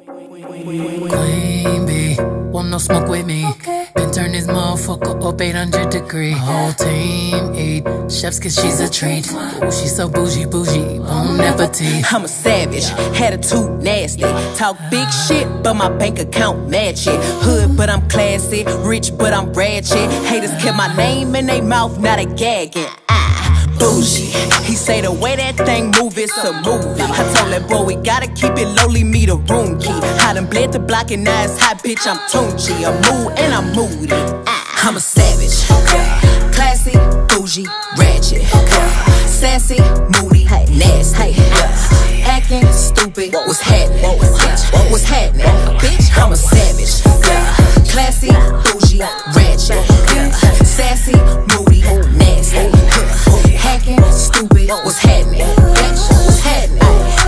Queen bee, want no smoke with me. Been turn this motherfucker up 800 degrees. Whole team eat chefs cause she's a treat. Ooh, she's so bougie, bon appetit. I'm a savage, attitude nasty. Talk big shit, but my bank account match it. Hood, but I'm classy. Rich, but I'm ratchet. Haters kept my name in they mouth, now they gagging. Bougie. He say the way that thing move, it's a movie. I told that boy we gotta keep it lowly, me the room key. I done bled the block and now it's hot, bitch, I'm Tunchi. I'm mood and I'm moody. I'm a savage. Classy, bougie, ratchet. Sassy, moody, nasty. Acting stupid, what's happening? What's happening? Bitch, I'm a savage. Classy, bougie, ratchet. Sassy, moody, nasty. Hacking, stupid, what's happening? What's happening?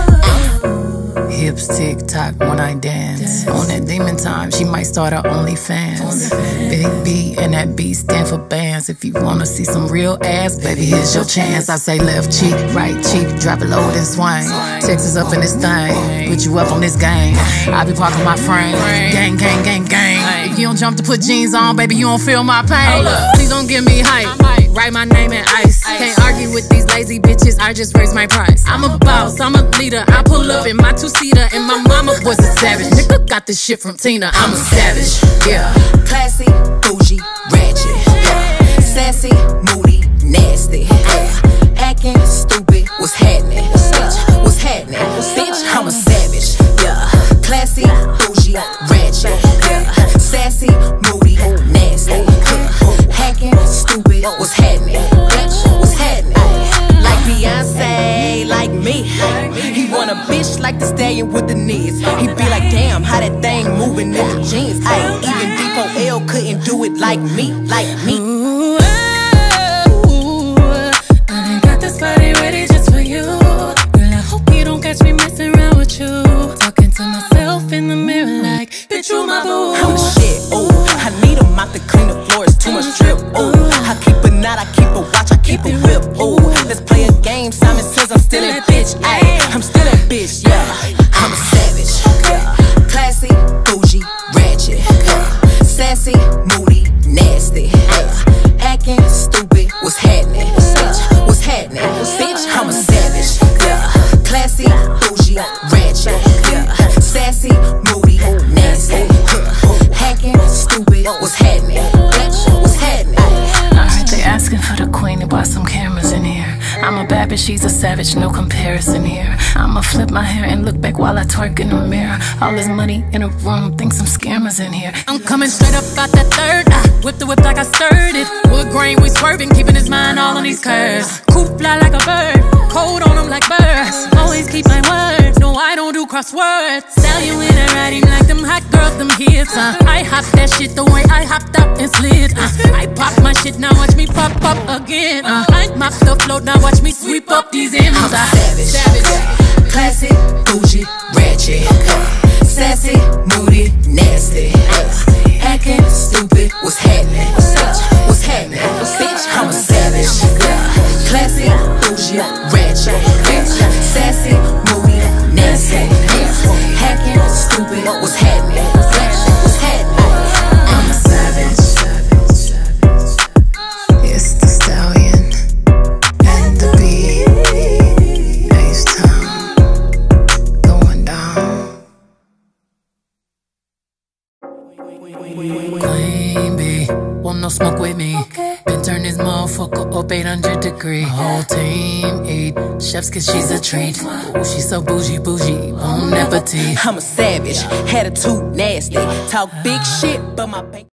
Hips tick-tock when I dance. On that demon time, she might start her OnlyFans. Big B and that B stand for bands. If you wanna see some real ass, baby, here's your chance. I say left cheek, right cheek, drop it low and swing. Texas up in this thing, put you up on this game. I be parking my frame, gang, gang, gang, gang. If you don't jump to put jeans on, baby, you don't feel my pain. Please don't give me hype, write my name in ice. Can't argue with these lazy bitches, I just raise my price. I'm a boss, I'm a leader, I pull up in my two-seater, and my mama was a savage. Nigga got this shit from Tina, I'm a savage, yeah. Classy, bougie, ratchet, yeah. Sassy, moody, nasty, yeah. Acting stupid, what's happening? Bitch, what's happening? Bitch, I'm a savage, yeah. Classy, bougie, ratchet, yeah. Sassy, moody, nasty, yeah. Hacking, stupid, what's happening? Bitch, what's happening? Like Beyonce, like me. He want a bitch like the stallion with the knees. He be like, damn, how that thing moving in the jeans. Even D4L couldn't do it like me, like me. Ooh, I done got this body ready just for you. Girl, I hope you don't catch me messing around with you. Talking to myself in the mirror like, bitch, you my boo. I'm the shit, ooh. I need a mop to clean the floors, too much drip, ooh. I keep a knot, I keep a watch, I keep a whip, ooh. Let's play a game, Simon says I'm still that bitch, ayy. I'm still that bitch, yeah. I'm a savage, yeah. Classy, bougie, ratchet, yeah. Sassy, moody, nasty, yeah. Acting stupid, what's happening? Bitch, what's happening? Bitch, I'm a savage, yeah. Classy, bougie, ratchet, yeah. Sassy, moody, nasty, yeah. Hacking, stupid, what's happening? Bitch, what's happening? Alright, they asking for the queen to buy some cameras in here. I'm a bad bitch, she's a savage, no comparison here. I'ma flip my hair and look back while I twerk in the mirror. All this money in a room, think some scammers in here. I'm coming straight up, got that third. Whip the whip like I stirred it. Wood grain, we swerving, keeping his mind all on these curves. Coop fly like a bird, cold on him like birds. Always keep my word, no I don't do crosswords. Stallion when I ride him like them hot girls, them hips. I hop that shit the way I hopped up and slid. I pop my shit, now watch me pop up again. I mop the float, now watch me sweep up these M's. I'm savage, classy, bougie, ratchet, sassy, moody, nasty, acting stupid, what's happening? What's happening? Bitch, I'm a savage, classy, bougie, ratchet, sassy, moody, nasty, hacking, stupid, what's happening? What's happening? I'm a savage. It's the stallion and the bee. H-Town going down. Queen bee, want no smoke with me. Been turn this motherfucker up 800 degrees. Whole team eat chefs cause she's a treat. Ooh, she's so bougie, bon appetit. I'm a savage, attitude nasty. Talk big shit, but my bank